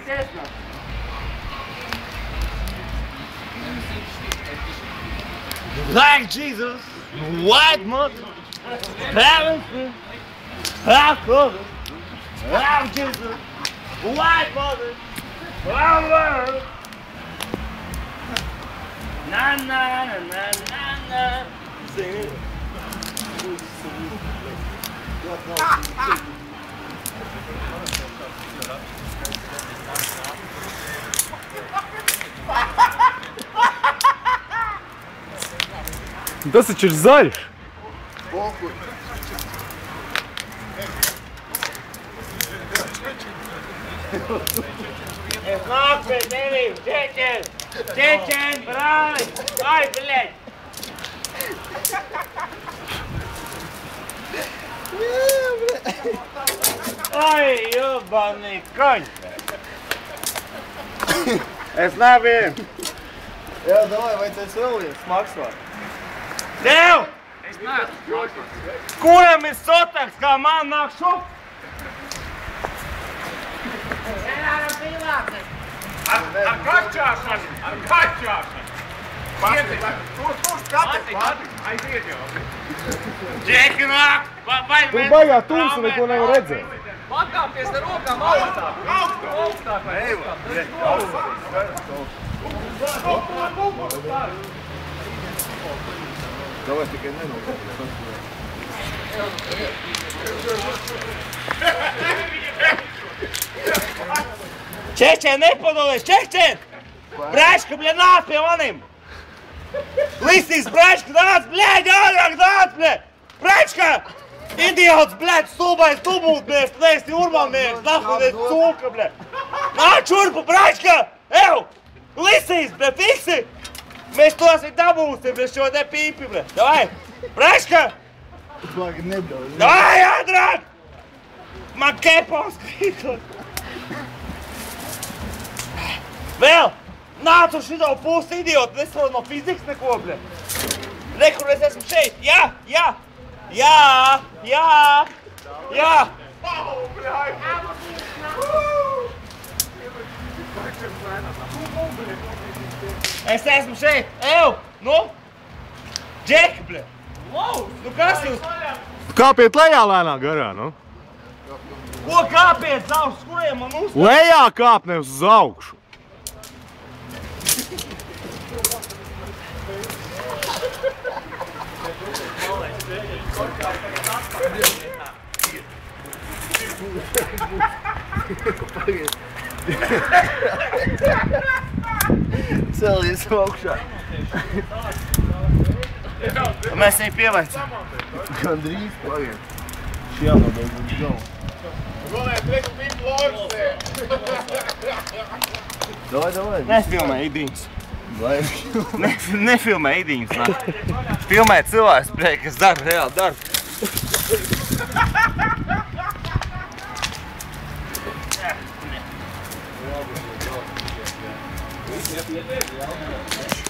Like Jesus, white mother, parents, our brother, like Jesus, white mother, our world. Na na na na na na. Sing it. Tas taču ir zaļš. Es nāku pie tevīm, Čečen! Čečen, brāli! Ai, bļeļ! Ai, jobanī koņ! Es nebiju! Jā, davai, vai tas vēl viens maksā? Tev! Es neesmu. Kuram ir sotaks, kā man nāk šup? Vienāram cilvēkiem. Ar kačāšanu, ar kačāšanu. Tur skatīt, aiziet jau. Džeki nāk! Tur baigā tūs un neko nevar redzēt. Pakāpies ar rokām augstāk. Augstāk vai augstāk. Davai tikai nenokāpjas. Čečen, nepadolies! Čečen! Brēška, bļa, nāc pie manim! Listīs, brēška, nāc, bļaļ, ārāk nāc, bļa! Brēška! Idiots, bļaļ, stulbais dubultnieks, neesi urbannieks, nahudies sūka, bļa! Nāc šurpu, brēška! Ew! Listīs, bļa, fiksi! Mēs tos ir dabūsim, bļa, šo te pīpi, bļa! Davai! Brēška! Svāgi nebļauj. Davai, ātrāk! Man kepons krītot! Vēl! Nāc uz šito pusi, idioti! Nesaprot no fizikas neko, bļa! Rekur, es esmu šeit! Jā! Jā! Jā! Jā! Jā! Es esmu šeit! Ew! Nu! Džeki, bļa! Nu kas jūs? Kāpiet lejā lēnā garā, nu? Ko kāpiet savus, kuriem man uzstāv? Lejā kāp, nevis uz augšu. Celies augšā. Mēs viņu pievaicām. Gandrīz paiet. Šī jānobeidz uz galvu. Davai. Nefilmē idīņas. Vai? Nefilmē idīņas, nā. Filmē cilvēks, kas dara reāli darbu.